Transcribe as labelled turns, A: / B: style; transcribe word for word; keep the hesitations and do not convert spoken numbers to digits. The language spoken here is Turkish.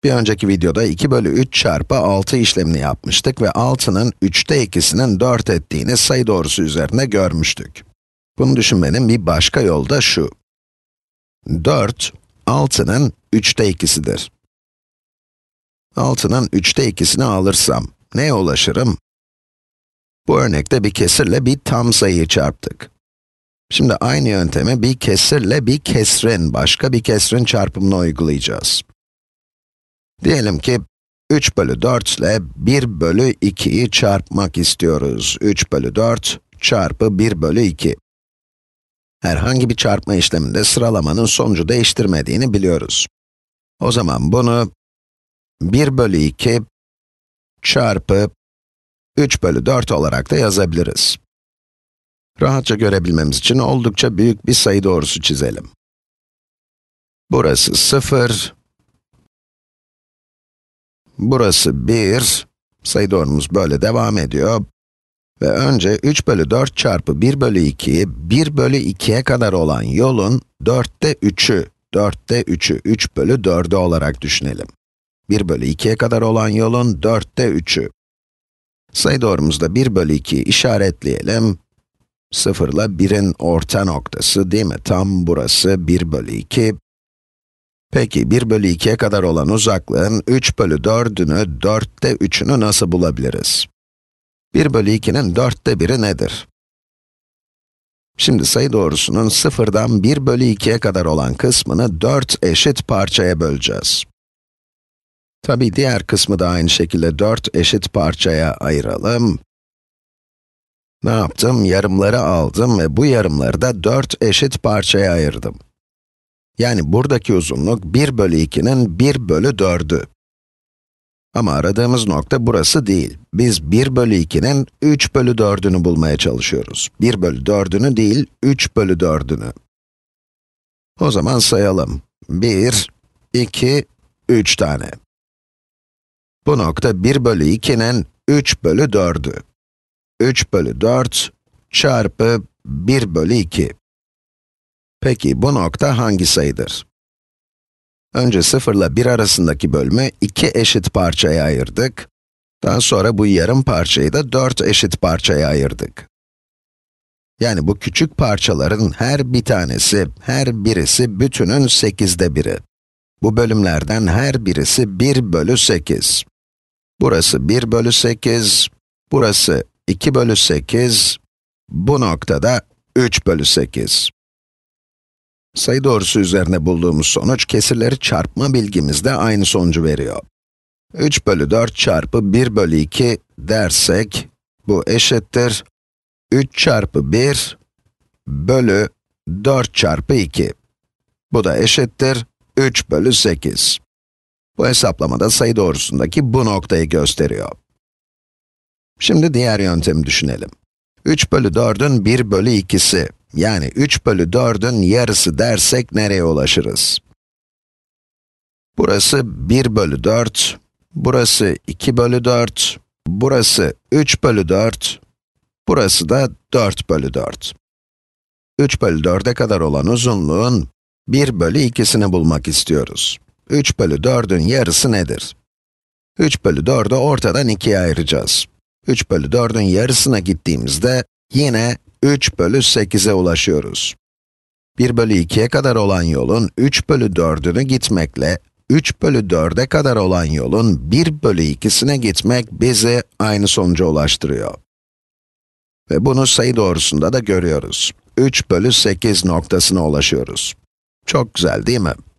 A: Bir önceki videoda iki bölü üç çarpı altı işlemini yapmıştık ve altının üçte ikisinin dört ettiğini sayı doğrusu üzerinde görmüştük. Bunu düşünmenin bir başka yolu da şu. dört, altının üçte ikisidir. altının üçte ikisini alırsam neye ulaşırım? Bu örnekte bir kesirle bir tam sayıyı çarptık. Şimdi aynı yöntemi bir kesirle bir kesrin, başka bir kesrin çarpımına uygulayacağız. Diyelim ki üç bölü dört ile bir bölü ikiyi çarpmak istiyoruz. üç bölü dört çarpı bir bölü iki. Herhangi bir çarpma işleminde sıralamanın sonucu değiştirmediğini biliyoruz. O zaman bunu bir bölü iki çarpı üç bölü dört olarak da yazabiliriz. Rahatça görebilmemiz için oldukça büyük bir sayı doğrusu çizelim. Burası sıfır, burası bir, sayı doğrumuz böyle devam ediyor. Ve önce üç bölü dört çarpı bir bölü ikiyi bir bölü ikiye kadar olan yolun dörtte üçü, dörtte üçü, üç bölü dördü olarak düşünelim. bir bölü ikiye kadar olan yolun dörtte üçü. Sayı doğrumuzda bir bölü ikiyi işaretleyelim. sıfır ile birin orta noktası değil mi? Tam burası bir bölü iki. Peki bir bölü ikiye kadar olan uzaklığın üç bölü dördünü, dörtte üçünü nasıl bulabiliriz? bir bölü ikinin dörtte biri nedir? Şimdi sayı doğrusunun sıfırdan bir bölü ikiye kadar olan kısmını dört eşit parçaya böleceğiz. Tabii diğer kısmı da aynı şekilde dört eşit parçaya ayıralım. Ne yaptım? Yarımları aldım ve bu yarımları da dört eşit parçaya ayırdım. Yani buradaki uzunluk bir bölü ikinin bir bölü dördü. Ama aradığımız nokta burası değil. Biz bir bölü ikinin üç bölü dördünü bulmaya çalışıyoruz. bir bölü dördünü değil, üç bölü dördünü. O zaman sayalım. bir, iki, üç tane. Bu nokta bir bölü ikinin üç bölü dördü. üç bölü dört çarpı bir bölü iki. Peki bu nokta hangi sayıdır? Önce sıfır ile bir arasındaki bölümü iki eşit parçaya ayırdık. Daha sonra bu yarım parçayı da dört eşit parçaya ayırdık. Yani bu küçük parçaların her bir tanesi, her birisi bütünün sekizde biri. Bu bölümlerden her birisi bir bölü sekiz. Burası bir bölü sekiz, burası iki bölü sekiz, bu noktada üç bölü sekiz. Sayı doğrusu üzerine bulduğumuz sonuç, kesirleri çarpma bilgimizde aynı sonucu veriyor. üç bölü dört çarpı bir bölü iki dersek, bu eşittir üç çarpı bir bölü dört çarpı iki. Bu da eşittir üç bölü sekiz. Bu hesaplamada sayı doğrusundaki bu noktayı gösteriyor. Şimdi diğer yöntemi düşünelim. üç bölü dördün bir bölü ikisi, yani üç bölü dördün yarısı dersek nereye ulaşırız? Burası bir bölü dört, burası iki bölü dört, burası üç bölü dört, burası da dört bölü dört. üç bölü dörde kadar olan uzunluğun bir bölü ikisini bulmak istiyoruz. üç bölü dördün yarısı nedir? üç bölü dördü ortadan ikiye ayıracağız. üç bölü dördün yarısına gittiğimizde yine üç bölü sekize ulaşıyoruz. bir bölü ikiye kadar olan yolun üç bölü dördünü gitmekle, üç bölü dörde kadar olan yolun bir bölü ikisine gitmek bizi aynı sonuca ulaştırıyor. Ve bunu sayı doğrusunda da görüyoruz. üç bölü sekiz noktasına ulaşıyoruz. Çok güzel değil mi?